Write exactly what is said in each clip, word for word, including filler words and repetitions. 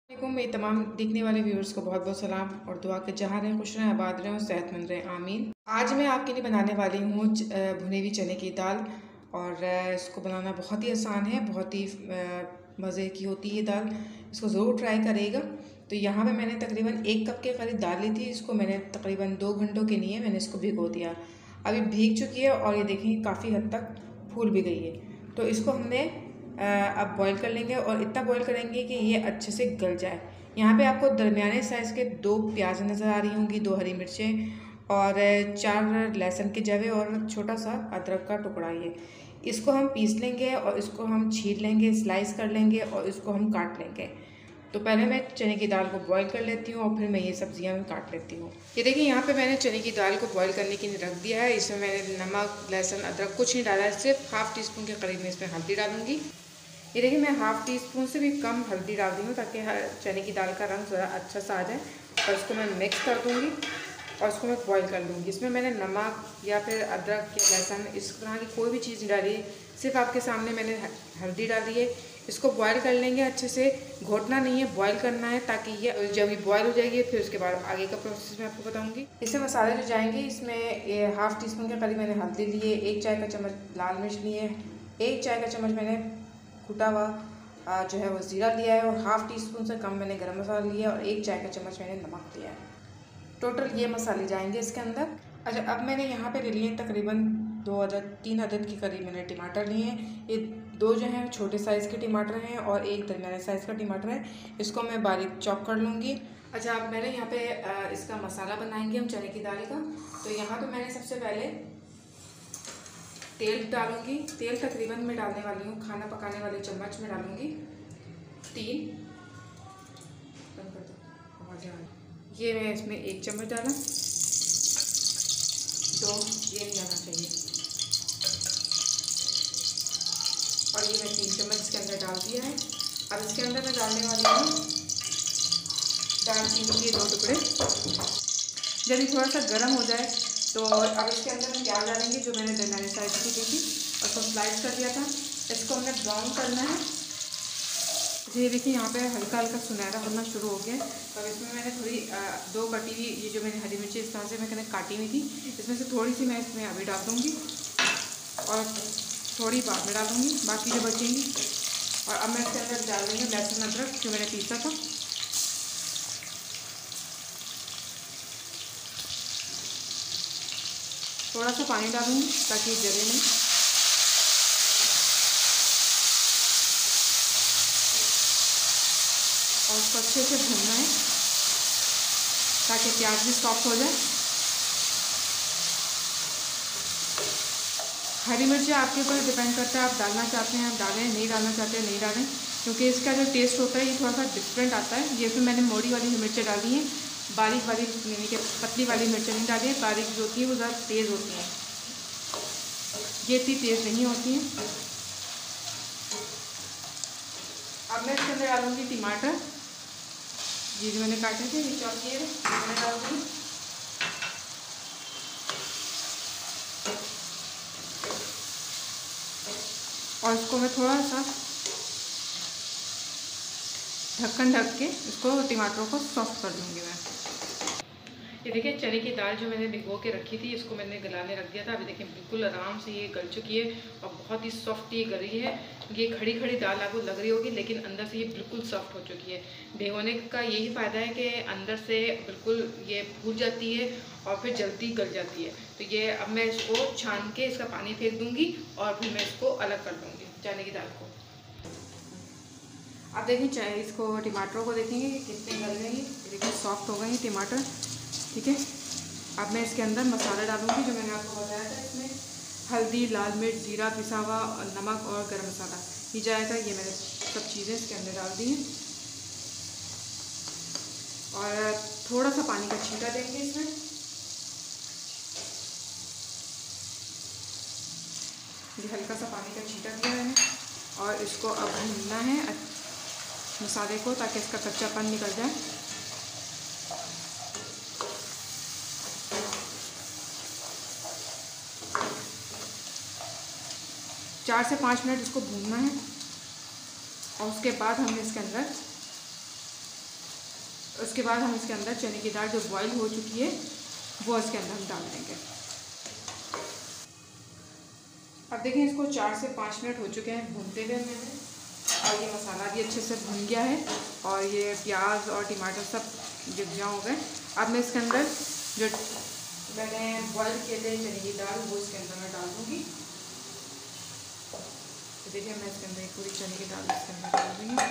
वालेकुम। मेरे तमाम देखने वाले व्यूअर्स को बहुत बहुत सलाम और दुआ के जहाँ रहें, खुश रहें, आबाद रहें और सेहतमंद रहें, आमीन। आज मैं आपके लिए बनाने वाली हूँ भुनी हुई चने की दाल। और इसको बनाना बहुत ही आसान है, बहुत ही मज़े की होती है दाल। इसको ज़रूर ट्राई करेगा। तो यहाँ पे मैंने तकरीबन एक कप के करीब दाल ली थी। इसको मैंने तकरीबन दो घंटों के लिए मैंने इसको भिगो दिया। अभी भीग चुकी है और ये देखें काफ़ी हद तक फूल भी गई है। तो इसको हमने अब बॉईल कर लेंगे और इतना बॉईल करेंगे कि ये अच्छे से गल जाए। यहाँ पे आपको दरमियाने साइज़ के दो प्याज नज़र आ रही होंगी, दो हरी मिर्चें और चार लहसुन के जवे और छोटा सा अदरक का टुकड़ा। ये इसको हम पीस लेंगे और इसको हम छील लेंगे, स्लाइस कर लेंगे और इसको हम काट लेंगे। तो पहले मैं चने की दाल को बॉईल कर लेती हूँ और फिर मैं ये सब्जियाँ मैं काट लेती हूँ। ये देखिए यहाँ पे मैंने चने की दाल को बॉईल करने के लिए रख दिया है। इसमें मैंने नमक, लहसुन, अदरक कुछ नहीं डाला है, सिर्फ हाफ़ टी स्पून के करीब में इसमें हल्दी डालूंगी। ये देखिए मैं हाफ़ टी स्पून से भी कम हल्दी डाल दी हूँ ताकि चने की दाल का रंग ज़रा अच्छा सा आ जाए। और इसको मैं मिक्स कर दूँगी और इसको मैं बॉईल कर लूँगी। इसमें मैंने नमक या फिर अदरक या लहसुन इस तरह की कोई भी चीज़ नहीं डाली, सिर्फ आपके सामने मैंने हल्दी डाली है। इसको बॉईल कर लेंगे अच्छे से, घोटना नहीं है, बॉईल करना है ताकि ये जब ये बॉईल हो जाएगी फिर उसके बाद आगे का प्रोसेस मैं आपको बताऊँगी। इसमें मसाले जो जाएंगे, इसमें ये हाफ़ टी स्पून के करीब मैंने हल्दी ली है, एक चाय का चम्मच लाल मिर्च ली है, एक चाय का चम्मच मैंने कुटा हुआ जो है वो ज़ीरा लिया है और हाफ़ टी स्पून से कम मैंने गरम मसाला लिया है और एक चाय का चम्मच मैंने नमक लिया है। टोटल ये मसाले जाएंगे इसके अंदर। अच्छा, अब मैंने यहाँ पे ले लिए तकरीबन दो अदद तीन अदद के करीब मैंने टमाटर लिए हैं। ये दो जो हैं छोटे साइज़ के टमाटर हैं और एक दरमियाने साइज़ का टमाटर है। इसको मैं बारीक चॉप कर लूँगी। अच्छा, अब मैंने यहाँ पे इसका मसाला बनाएंगे हम चने की दाल का। तो यहाँ पे मैंने सबसे पहले तेल डालूंगी। तेल तकरीबन मैं डालने वाली हूँ, खाना पकाने वाले चम्मच में डालूंगी तीन। बंद कर दो, आवाज़ आ रही। ये मैं इसमें एक चम्मच डाला, दो ये नहीं डालना चाहिए, और ये मैं तीन चम्मच इसके अंदर डाल दिया है। अब इसके अंदर मैं डालने वाली हूँ दालचीनी के दो टुकड़े। जब ये थोड़ा सा गर्म हो जाए तो अब इसके अंदर हम प्याज डालेंगे जो मैंने दरमियाने साइज़ की ली थी और उसको स्लाइस कर दिया था। इसको हमने ब्राउन करना है। ये देखिए यहाँ पे हल्का हल्का सुनहरा होना शुरू हो गया। तो इसमें मैंने थोड़ी दो कटी हुई ये जो मैंने हरी मिर्ची इस तरह से मैंने काटी हुई थी, इसमें से थोड़ी सी मैं इसमें अभी डाल दूँगी और थोड़ी बाद में डालूँगी बाकी जो बचेंगी। और अब मैं इसके अंदर डाल दूँगी लहसुन अदरक जो मैंने पीसा था। थोड़ा सा पानी डालूँगी ताकि जले नहीं। और उसको अच्छे से भूनना है ताकि प्याज भी सॉफ्ट हो जाए। हरी मिर्ची आपके ऊपर डिपेंड करता है, आप डालना चाहते हैं आप डालें, नहीं डालना चाहते हैं नहीं डालें, क्योंकि इसका जो टेस्ट होता है ये थोड़ा सा डिफरेंट आता है। ये फिर मैंने मोटी वाली मिर्चें डाली हैं, बारीक वाली यानी कि पतली वाली मिर्चें नहीं डाली है। बारीक जो होती है वो ज़्यादा तेज़ होती हैं, ये इतनी तेज़ नहीं होती हैं। अब मैं इसके अंदर डालूँगी टमाटर, ये जो मैंने काटे थे ये चॉप किए थे मैंने डाल दूँगी। और इसको मैं थोड़ा सा ढक्कन ढक के इसको टमाटरों को सॉफ्ट कर दूँगी मैं। ये देखिए चने की दाल जो मैंने भिगो के रखी थी इसको मैंने गलाने रख दिया था। अभी देखिए बिल्कुल आराम से ये गल चुकी है और बहुत ही सॉफ्ट ये गली है। ये खड़ी खड़ी दाल आपको लग रही होगी लेकिन अंदर से ये बिल्कुल सॉफ्ट हो चुकी है। भिगोने का यही फ़ायदा है कि अंदर से बिल्कुल ये फूल जाती है और फिर जल्दी गल जाती है। तो ये अब मैं इसको छान के इसका पानी फेंक दूँगी और फिर मैं इसको अलग कर दूँगी चने की दाल को। अब देखिए चाहे इसको टमाटरों को देखेंगे कि कितने गल गए हैं। देखिए सॉफ्ट हो गए हैं टमाटर, ठीक है। अब मैं इसके अंदर मसाला डालूंगी जो मैंने आपको बताया था। इसमें हल्दी, लाल मिर्च, जीरा पिसा हुआ, नमक और गरम मसाला ये जाएगा। ये मैंने सब चीज़ें इसके अंदर डाल दी हैं और थोड़ा सा पानी का छींटा देंगे इसमें। ये हल्का सा पानी का छींटा दिया मैंने और इसको अब भूनना है मसाले को ताकि इसका कच्चापन निकल जाए। चार से पाँच मिनट इसको भूनना है और उसके बाद हमने इसके अंदर उसके बाद हम इसके अंदर चने की दाल जो बॉईल हो चुकी है वो इसके अंदर हम डाल देंगे। अब देखें इसको चार से पाँच मिनट हो चुके हैं भूनते हुए मैंने, और ये मसाला भी अच्छे से भून गया है और ये प्याज और टमाटर सब यकजा हो गए। अब मैं इसके अंदर जो मैंने बॉईल किए थे चने की दाल वो इसके अंदर मैं डाल दूँगी। तो देखिए मैं इसके अंदर पूरी चने की दाल इसके अंदर डाल दूँगी।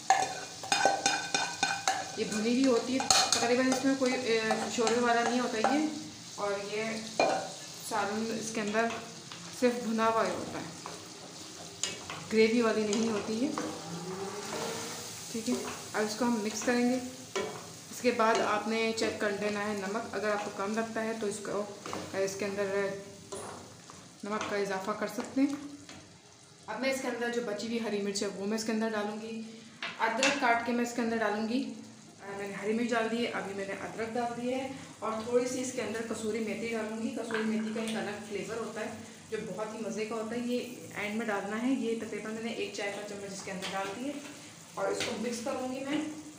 ये भुनी हुई होती है तकरीबन, इसमें कोई शोरबे वाला नहीं होता ये, और ये सालन इसके अंदर सिर्फ भुना हुआ होता है, ग्रेवी वाली नहीं होती है। ठीक है, अब इसको हम मिक्स करेंगे। इसके बाद आपने चेक कर लेना है नमक, अगर आपको कम लगता है तो इसको इसके अंदर नमक का इजाफा कर सकते हैं। अब मैं इसके अंदर जो बची हुई हरी मिर्च है वो मैं इसके अंदर डालूँगी। अदरक काट के मैं इसके अंदर डालूँगी। मैंने हरी मिर्च डाल दी है, अभी मैंने अदरक डाल दी है, और थोड़ी सी इसके अंदर कसूरी मेथी डालूँगी। कसूरी मेथी का एक अलग फ्लेवर होता है जो बहुत ही मज़े का होता है, ये एंड में डालना है। ये तकरीबन मैंने एक चाय का चम्मच इसके अंदर डाल दी है और इसको मिक्स करूँगी मैं।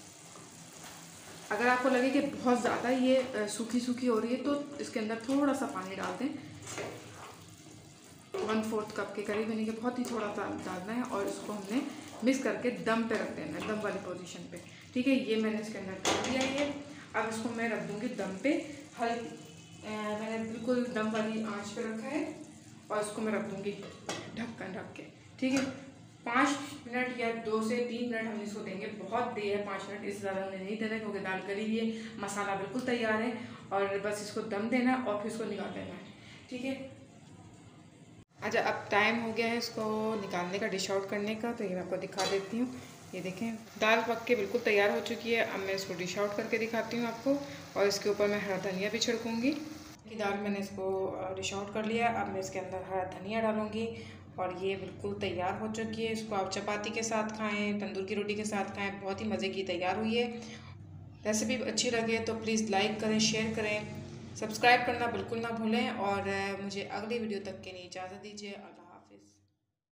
अगर आपको लगे कि बहुत ज़्यादा ये सूखी सूखी हो रही है तो इसके अंदर थोड़ा सा पानी डाल दें, वन फोर्थ कप के करीब, यानी कि बहुत ही थोड़ा सा डालना है, और इसको हमने मिक्स करके दम पे रख देना है, दम वाली पोजीशन पे। ठीक है, ये मैंने इसके अंदर डाल दिया है। अब इसको मैं रख दूँगी दम पे, हल मैंने बिल्कुल दम वाली आँच पे रखा है, और इसको मैं रख दूँगी ढक्कन ढक के। ठीक है, पाँच मिनट या दो से तीन मिनट हम इसको देंगे। बहुत देर है पाँच मिनट, इससे ज़्यादा हमने नहीं देना क्योंकि दाल गली हुई है, मसाला बिल्कुल तैयार है, और बस इसको दम देना है और फिर इसको निकाल देना है। ठीक है, अच्छा अब टाइम हो गया है इसको निकालने का, डिश आउट करने का। तो ये मैं आपको दिखा देती हूँ। ये देखें दाल पक के बिल्कुल तैयार हो चुकी है। अब मैं इसको डिश आउट करके दिखाती हूँ आपको, और इसके ऊपर मैं हरा धनिया भी छिड़कूँगी। कि दाल मैंने इसको डिश आउट कर लिया। अब मैं इसके अंदर हरा धनिया डालूँगी, और ये बिल्कुल तैयार हो चुकी है। इसको आप चपाती के साथ खाएं, तंदूर की रोटी के साथ खाएं, बहुत ही मज़े की तैयार हुई है। रेसिपी अच्छी लगे तो प्लीज़ लाइक करें, शेयर करें, सब्सक्राइब करना बिल्कुल ना भूलें, और मुझे अगली वीडियो तक के लिए इजाज़त दीजिए। अल्लाह।